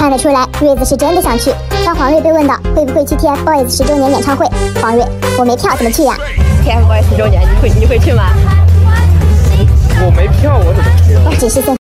看得出来，瑞子是真的想去。当黄睿被问到会不会去 TFBOYS 10周年演唱会，黄睿，我没票怎么去呀 ？TFBOYS 10周年，你会去吗？ 我没票，我怎么去？ 只是送。